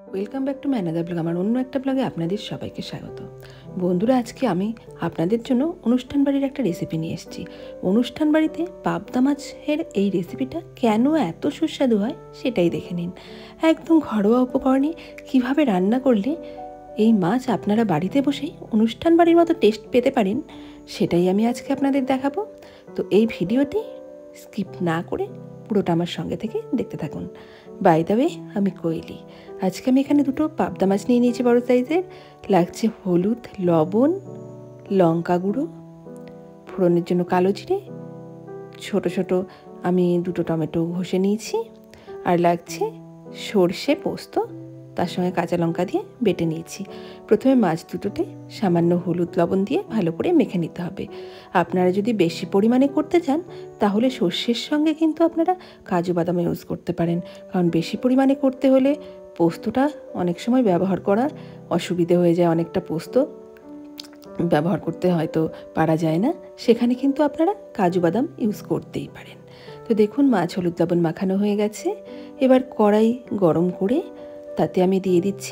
Welcome back to my another blog. আমার অন্য একটা ব্লগে আপনাদের সবাইকে স্বাগত। বন্ধুরা, আজকে আমি আপনাদের জন্য অনুষ্ঠান বাড়ির একটা রেসিপি নিয়ে এসেছি। অনুষ্ঠান বাড়িতে পাবদা মাছের এই রেসিপিটা কেন এত সুস্বাদু হয় সেটাই দেখে নিন। একদম ঘরোয়া উপকরণে কিভাবে রান্না করলে এই মাছ আপনারা বাড়িতে বসেই অনুষ্ঠান বাড়ির মতো টেস্ট পেতে পারেন, সেটাই আমি আজকে আপনাদের দেখাবো। তো এই ভিডিওটি স্কিপ না করে পুরোটা আমার সঙ্গে থেকে দেখতে থাকুন। বাই দ্য ওয়ে, আমি কোয়েলি। আজকে আমি এখানে দুটো পাবদা মাছ নিয়ে নিয়েছি বড় সাইজের। লাগছে হলুদ, লবণ, লঙ্কা গুঁড়ো, ফোড়নের জন্য কালো জিরে, ছোট ছোট আমি দুটো টমেটো ঘষে নিয়েছি, আর লাগছে সর্ষে পোস্ত, তার সঙ্গে কাঁচা লঙ্কা দিয়ে বেটে নিয়েছি। প্রথমে মাছ দুটোতে সামান্য হলুদ লবণ দিয়ে ভালো করে মেখে নিতে হবে। আপনারা যদি বেশি পরিমাণে করতে চান তাহলে সর্ষের সঙ্গে কিন্তু আপনারা কাজু বাদাম ইউজ করতে পারেন, কারণ বেশি পরিমাণে করতে হলে পোস্তটা অনেক সময় ব্যবহার করা অসুবিধে হয়ে যায়। অনেকটা পোস্ত ব্যবহার করতে হয়তো পারা যায় না, সেখানে কিন্তু আপনারা কাজু বাদাম ইউজ করতেই পারেন। তো দেখুন, মাছ হলুদ লবণ মাখানো হয়ে গেছে। এবার কড়াই গরম করে তাতে আমি দিয়ে দিচ্ছি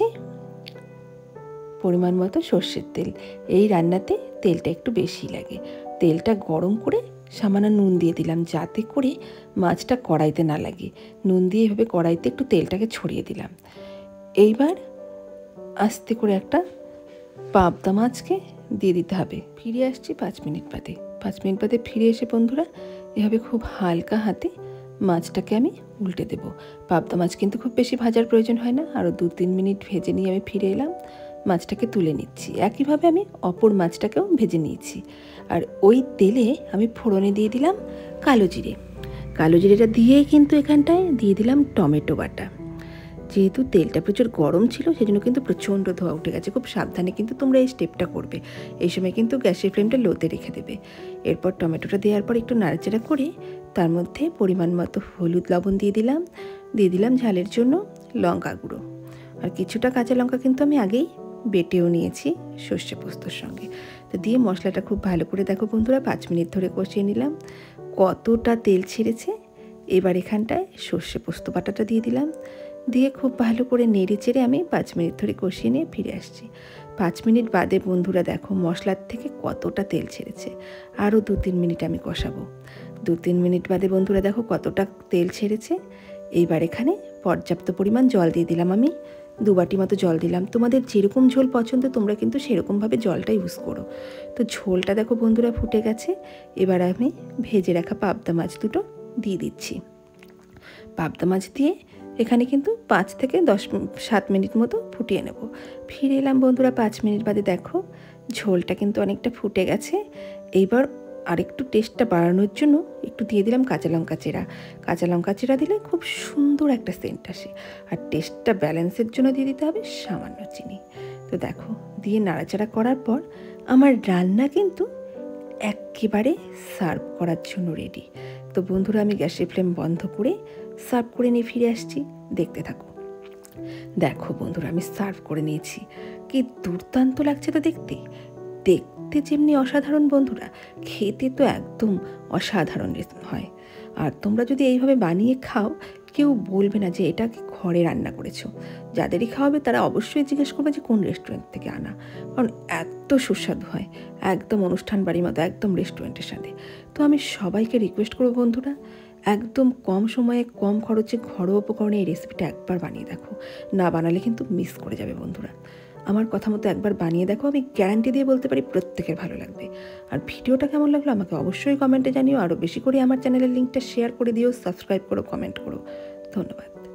পরিমাণ মতো সর্ষের তেল। এই রান্নাতে তেলটা একটু বেশি লাগে। তেলটা গরম করে সামান্য নুন দিয়ে দিলাম, যাতে করে মাছটা কড়াইতে না লাগে। নুন দিয়ে এভাবে কড়াইতে একটু তেলটাকে ছড়িয়ে দিলাম। এইবার আস্তে করে একটা পাবদা মাছকে দিয়ে দিতে হবে। ফিরে আসছি 5 মিনিট বাদে। 5 মিনিট বাদে ফিরে এসে বন্ধুরা এভাবে খুব হালকা হাতে মাছটাকে আমি উল্টে দেব। পাবদা মাছ কিন্তু খুব বেশি ভাজার প্রয়োজন হয় না। আরও 2-3 মিনিট ভেজে নিয়ে আমি ফিরে এলাম, মাছটাকে তুলে নিচ্ছি। একইভাবে আমি অপর মাছটাকেও ভেজে নিয়েছি। আর ওই তেলে আমি ফোড়নে দিয়ে দিলাম কালো জিরে। কালো জিরেটা দিয়েই কিন্তু এখানটায় দিয়ে দিলাম টমেটো বাটা। যেহেতু তেলটা প্রচুর গরম ছিল সেজন্য কিন্তু প্রচণ্ড ধোঁয়া উঠে গেছে। খুব সাবধানে কিন্তু তোমরা এই স্টেপটা করবে। এই সময় কিন্তু গ্যাসের ফ্লেমটা লোতে রেখে দেবে। এরপর টমেটোটা দেওয়ার পর একটু নাড়াচাড়া করে তার মধ্যে পরিমাণ মতো হলুদ লবণ দিয়ে দিলাম ঝালের জন্য লঙ্কা গুঁড়ো, আর কিছুটা কাঁচা লঙ্কা কিন্তু আমি আগেই বেটেও নিয়েছি সর্ষে পোস্তর সঙ্গে। তো দিয়ে মশলাটা খুব ভালো করে দেখো বন্ধুরা 5 মিনিট ধরে কষিয়ে নিলাম। কতটা তেল ছেড়েছে। এবার এখানটায় সর্ষে পোস্ত বাটাটা দিয়ে দিলাম, দিয়ে খুব ভালো করে নেড়ে চেড়ে আমি 5 মিনিট ধরে কষিয়ে নিয়ে ফিরে আসছি। 5 মিনিট বাদে বন্ধুরা দেখো মশলার থেকে কতটা তেল ছেড়েছে। আরও 2-3 মিনিট আমি কষাবো। 2-3 মিনিট বাদে বন্ধুরা দেখো কতটা তেল ছেড়েছে। এইবার এখানে পর্যাপ্ত পরিমাণ জল দিয়ে দিলাম। আমি 2 বাটি মতো জল দিলাম। তোমাদের যেরকম ঝোল পছন্দ তোমরা কিন্তু সেরকমভাবে জলটা ইউজ করো। তো ঝোলটা দেখো বন্ধুরা ফুটে গেছে। এবার আমি ভেজে রাখা পাবদা মাছ দুটো দিয়ে দিচ্ছি। পাবদা মাছ দিয়ে এখানে কিন্তু 5 থেকে 7 মিনিট মতো ফুটিয়ে নেব। ফিরে এলাম বন্ধুরা 5 মিনিট বাদে। দেখো ঝোলটা কিন্তু অনেকটা ফুটে গেছে। এইবার আরেকটু টেস্টটা বাড়ানোর জন্য একটু দিয়ে দিলাম কাঁচা লঙ্কা চেরা। কাঁচা লঙ্কা চেরা দিলে খুব সুন্দর একটা সেন্ট আসে। আর টেস্টটা ব্যালেন্সের জন্য দিয়ে দিতে হবে সামান্য চিনি। তো দেখো দিয়ে নাড়াচাড়া করার পর আমার রান্না কিন্তু একেবারে সার্ভ করার জন্য রেডি। তো বন্ধুরা আমি গ্যাসের ফ্লেম বন্ধ করে সার্ভ করে নিয়ে ফিরে আসছি। দেখতে থাকো। দেখো বন্ধুরা আমি সার্ভ করে নিয়েছি। কি দুর্দান্ত লাগছে তো দেখতে। দেখতে যেমনি অসাধারণ বন্ধুরা, খেতে তো একদম অসাধারণ হয়। আর তোমরা যদি এইভাবে বানিয়ে খাও, কেউ বলবে না যে এটা ঘরে রান্না করেছো। যাদেরই খাওয়াবে তারা অবশ্যই জিজ্ঞেস করবে যে কোন রেস্টুরেন্ট থেকে আনা, কারণ এত সুস্বাদু হয়। একদম অনুষ্ঠান বাড়ির মতো, একদম রেস্টুরেন্টের সাথে। তো আমি সবাইকে রিকোয়েস্ট করবো বন্ধুরা, একদম কম সময়ে কম খরচে ঘরোয়া উপকরণে এই রেসিপিটা একবার বানিয়ে দেখো। না বানালে কিন্তু মিস করে যাবে বন্ধুরা। আমার কথা মতো একবার বানিয়ে দেখো, আমি গ্যারান্টি দিয়ে বলতে পারি প্রত্যেকের ভালো লাগবে। আর ভিডিওটা কেমন লাগলো আমাকে অবশ্যই কমেন্টে জানিও। আরও বেশি করে আমার চ্যানেলের লিঙ্কটা শেয়ার করে দিও, সাবস্ক্রাইব করো, কমেন্ট করো। ধন্যবাদ।